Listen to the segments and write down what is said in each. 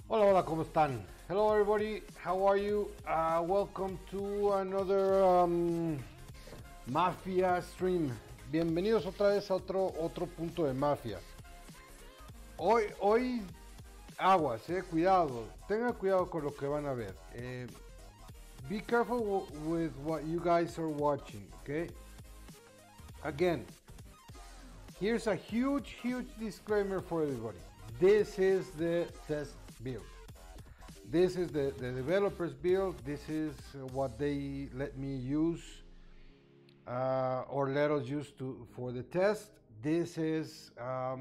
Hola, hola, ¿cómo están? Hello everybody, how are you? Welcome to another Mafia stream. Bienvenidos otra vez a otro punto de Mafia. Hoy aguas, cuidado, tengan cuidado con lo que van a ver. Be careful with what you guys are watching, okay? Again, here's a huge disclaimer for everybody. This is the test build. This is the developer's build. This is what they let me use or let us use for the test. This is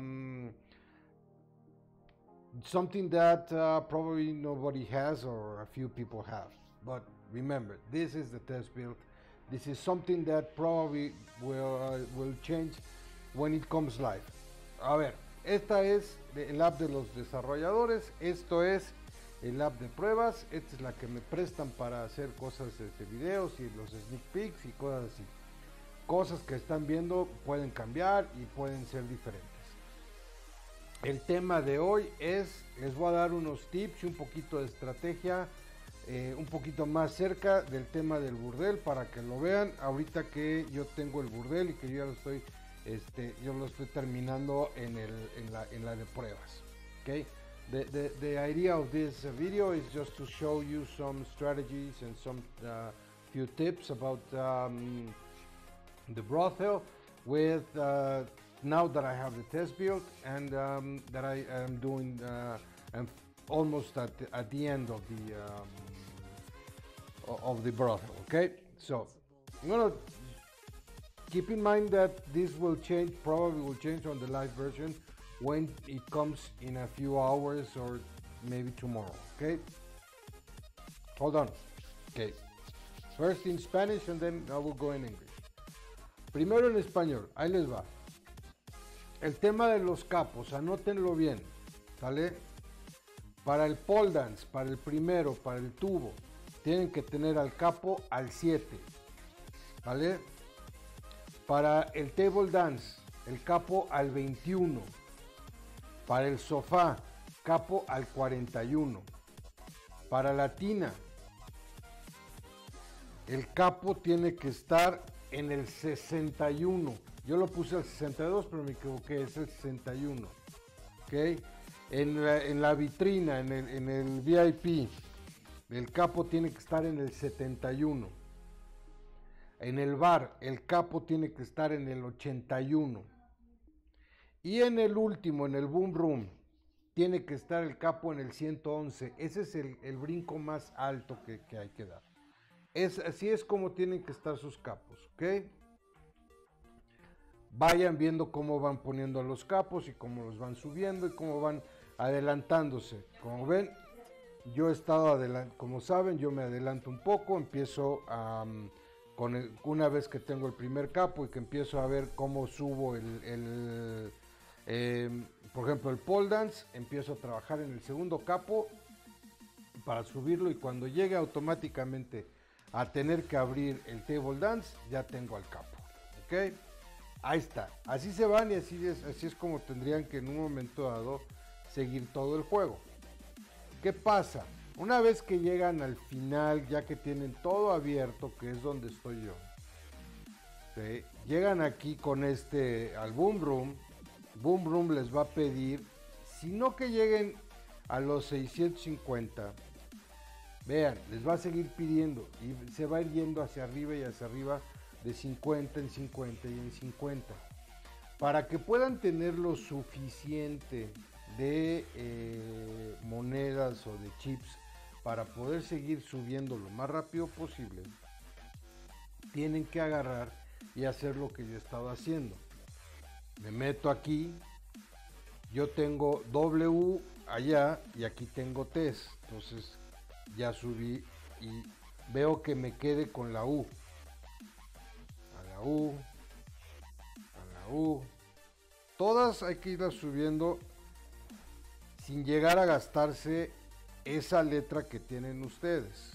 something that probably nobody has or a few people have. But remember, this is the test build. This is something that probably will change when it comes live. A ver, esta es el app de los desarrolladores. Esto es el app de pruebas. Esta es la que me prestan para hacer cosas de videos y los sneak peeks y cosas así. Cosas que están viendo pueden cambiar y pueden ser diferentes. El tema de hoy es, les voy a dar unos tips y un poquito de estrategia, un poquito más cerca del tema del burdel para que lo vean. Ahorita que yo tengo el burdel y que yo ya lo estoy, yo lo estoy terminando en la de pruebas. Okay. The idea of this video is just to show you some strategies and some few tips about the brothel with now that I have the test build and that I am doing I'm almost at the end of the brothel. Okay, so I'm gonna keep in mind that this will change, probably will change on the live version when it comes in a few hours or maybe tomorrow. Okay, hold on. Okay, first in Spanish and then I will go in English. Primero en español, ahí les va. El tema de los capos, anótenlo bien, ¿sale? Para el pole dance, para el primero, para el tubo, tienen que tener al capo al 7, ¿vale? Para el table dance, el capo al 21. Para el sofá, capo al 41. Para la tina, el capo tiene que estar en el 61. Yo lo puse al 62, pero me equivoqué, es el 61. ¿Ok? En la vitrina, en el VIP, el capo tiene que estar en el 71. En el bar, el capo tiene que estar en el 81. Y en el último, en el boom room, tiene que estar el capo en el 111. Ese es el brinco más alto que hay que dar. Así es como tienen que estar sus capos, ¿ok? Vayan viendo cómo van poniendo a los capos y cómo los van subiendo y cómo van adelantándose. Como ven, yo he estado adelante, como saben, yo me adelanto un poco, empiezo una vez que tengo el primer capo y que empiezo a ver cómo subo por ejemplo, el pole dance, empiezo a trabajar en el segundo capo para subirlo y cuando llegue automáticamente a tener que abrir el table dance, ya tengo al capo, ¿ok? Ahí está, así se van y así es como tendrían que en un momento dado seguir todo el juego. ¿Qué pasa? Una vez que llegan al final, ya que tienen todo abierto, que es donde estoy yo, ¿sí? Llegan aquí con al boom room les va a pedir, si no que lleguen a los 650, vean, les va a seguir pidiendo y se va a ir yendo hacia arriba y hacia arriba de 50 en 50 y en 50 para que puedan tener lo suficiente de monedas o de chips para poder seguir subiendo lo más rápido posible. Tienen que agarrar y hacer lo que yo he estado haciendo. Me meto aquí, yo tengo W allá y aquí tengo T's, entonces ya subí y veo que me quede con la U. A la U. Todas hay que irlas subiendo sin llegar a gastarse esa letra que tienen ustedes.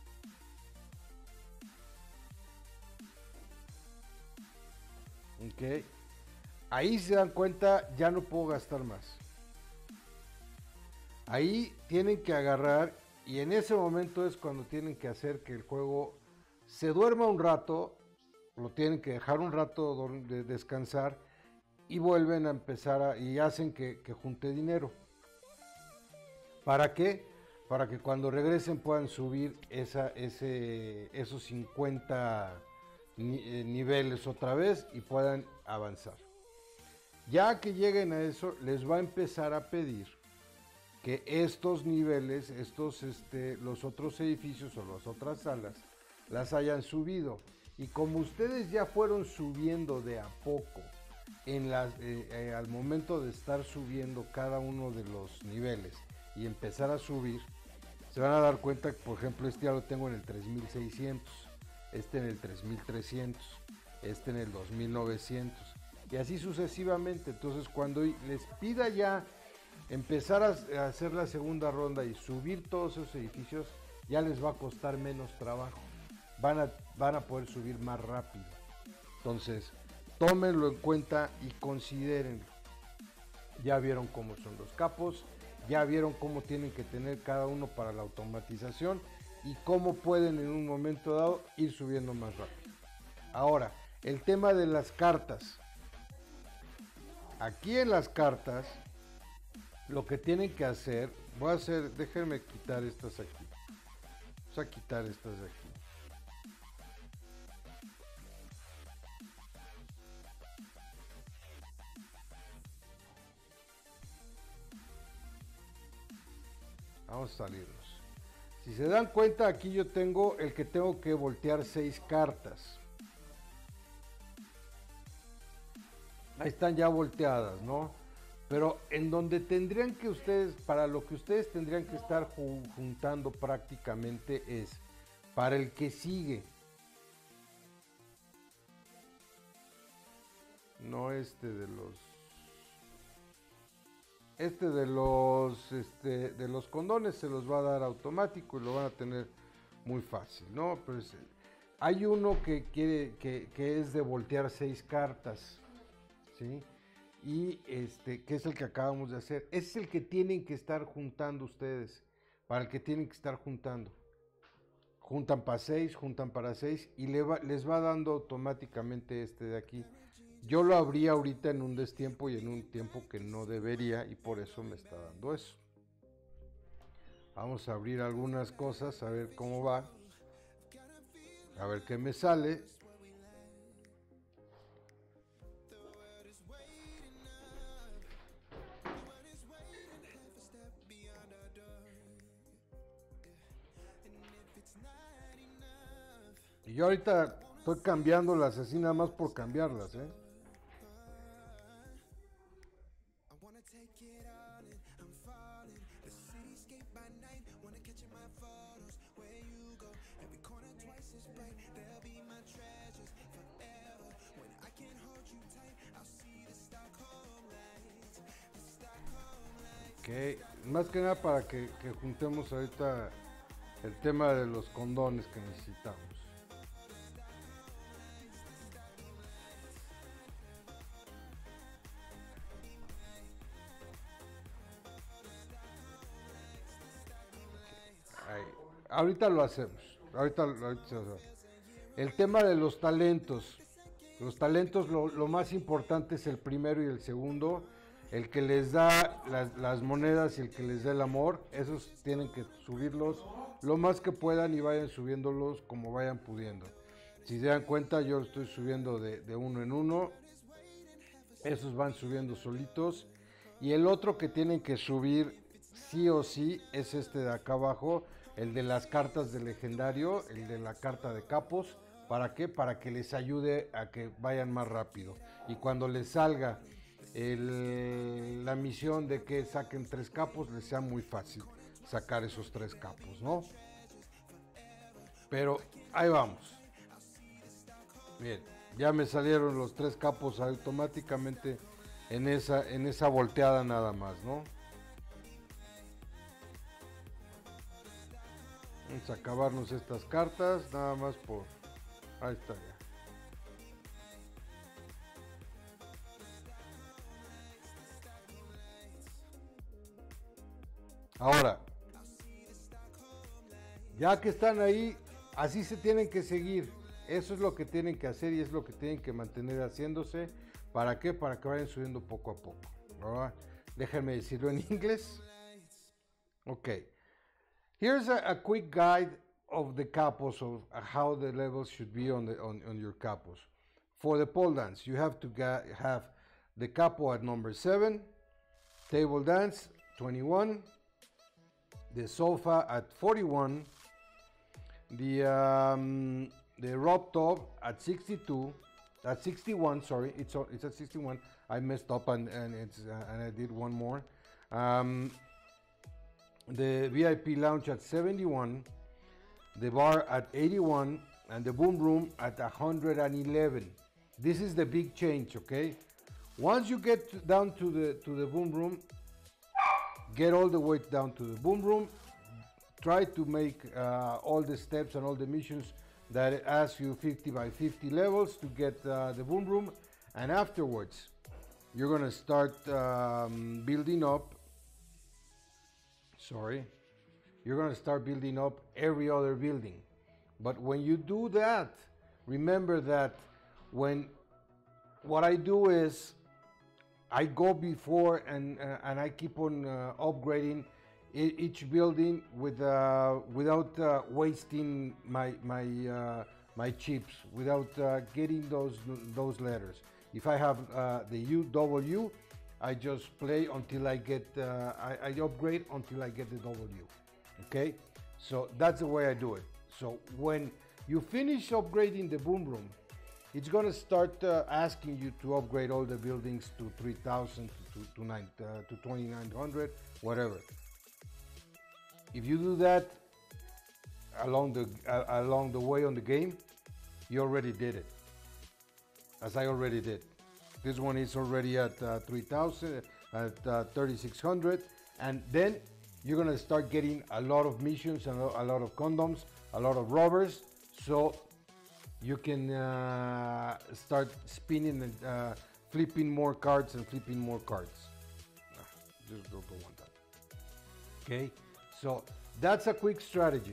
Ok. Ahí se dan cuenta, ya no puedo gastar más. Ahí tienen que agarrar y en ese momento es cuando tienen que hacer que el juego se duerma un rato, lo tienen que dejar un rato de descansar y vuelven a empezar y hacen que junte dinero. ¿Para qué? Para que cuando regresen puedan subir esos 50 niveles otra vez y puedan avanzar. Ya que lleguen a eso, les va a empezar a pedir que estos niveles, los otros edificios o las otras salas, las hayan subido. Y como ustedes ya fueron subiendo de a poco, al momento de estar subiendo cada uno de los niveles y empezar a subir, se van a dar cuenta que, por ejemplo, este ya lo tengo en el 3600, este en el 3300, este en el 2900 y así sucesivamente. Entonces, cuando les pida ya empezar a hacer la segunda ronda y subir todos esos edificios, ya les va a costar menos trabajo. Van a poder subir más rápido. Entonces, tómenlo en cuenta y considérenlo. Ya vieron cómo son los capos, ya vieron cómo tienen que tener cada uno para la automatización y cómo pueden en un momento dado ir subiendo más rápido. Ahora, el tema de las cartas. Aquí en las cartas, lo que tienen que hacer, déjenme quitar estas aquí. Vamos a quitar estas de aquí. Vamos a salirnos. Si se dan cuenta, aquí yo tengo el que tengo que voltear 6 cartas. Ahí están ya volteadas, ¿no? Pero en donde tendrían que ustedes, para lo que ustedes tendrían que estar juntando prácticamente es para el que sigue. No de los condones se los va a dar automático y lo van a tener muy fácil, ¿no? Pero hay uno que es de voltear 6 cartas, ¿sí? Y que es el que acabamos de hacer. Ese es el que tienen que estar juntando ustedes, para el que tienen que estar juntando. Juntan para 6, juntan para 6 y les va dando automáticamente este de aquí. Yo lo abría ahorita en un destiempo y en un tiempo que no debería y por eso me está dando eso. Vamos a abrir algunas cosas a ver cómo va. A ver qué me sale. Y yo ahorita estoy cambiándolas así nada más por cambiarlas, ¿eh? Ok, más que nada para que juntemos ahorita el tema de los condones que necesitamos. Ahí. Ahorita lo hacemos. Ahorita el tema de los talentos. Los talentos, lo más importante es el primero y el segundo. El que les da las monedas y el que les da el amor. Esos tienen que subirlos lo más que puedan y vayan subiéndolos como vayan pudiendo. Si se dan cuenta, yo estoy subiendo de uno en uno. Esos van subiendo solitos. Y el otro que tienen que subir sí o sí es este de acá abajo, el de las cartas de legendario, el de la carta de capos. ¿Para qué? Para que les ayude a que vayan más rápido. Y cuando les salga la misión de que saquen 3 capos, les sea muy fácil sacar esos 3 capos, ¿no? Pero ahí vamos. Bien, ya me salieron los 3 capos automáticamente en esa volteada nada más, ¿no? Vamos a acabarnos estas cartas, nada más por... Ahí está ya. Ahora, ya que están ahí, así se tienen que seguir. Eso es lo que tienen que hacer y es lo que tienen que mantener haciéndose. ¿Para qué? Para que vayan subiendo poco a poco. ¿Verdad? Déjenme decirlo en inglés. Okay. Here's a quick guide of the capos, of how the levels should be on your capos. For the pole dance, you have to have the capo at number 7, table dance 21, the sofa at 41, the rope top at 62, at 61. Sorry, it's at 61. I messed up and I did one more. The VIP lounge at 71, the bar at 81, and the boom room at 111. This is the big change, okay? Once you get down to the boom room, get all the way down to the boom room. Try to make all the steps and all the missions that ask you 50 by 50 levels to get the boom room, and afterwards you're gonna start building up. You're gonna start building up every other building. But when you do that, remember that what I do is I go before and I keep on upgrading each building without wasting my chips, without getting those letters. If I have the UW, I just play until I get I upgrade until I get the W. Okay, so that's the way I do it. So when you finish upgrading the boom room, it's gonna start asking you to upgrade all the buildings to 3,000 to 2,900, whatever. If you do that along the way on the game, you already did it, as I already did. This one is already at 3,000, at 3,600, and then you're gonna start getting a lot of missions and a lot of condoms, a lot of robbers, so you can start spinning and flipping more cards and flipping more cards. Just don't want that. Okay, so that's a quick strategy.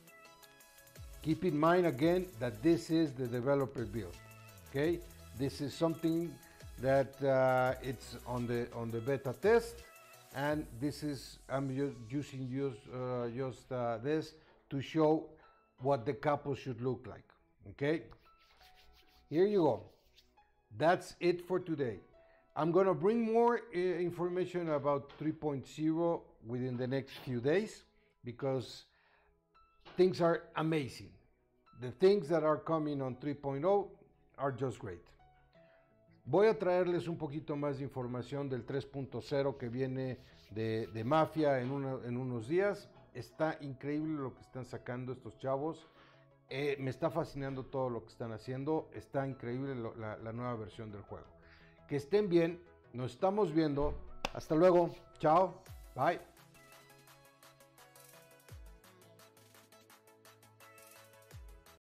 Keep in mind again that this is the developer build. Okay, this is something that it's on the beta test, and this is I'm using just this to show what the capo should look like. Okay, here you go. That's it for today. I'm gonna bring more information about 3.0 within the next few days, because things are amazing. The things that are coming on 3.0 are just great. Voy a traerles un poquito más de información del 3.0 que viene de Mafia en unos días. Está increíble lo que están sacando estos chavos. Me está fascinando todo lo que están haciendo. Está increíble la nueva versión del juego. Que estén bien. Nos estamos viendo. Hasta luego. Chao. Bye.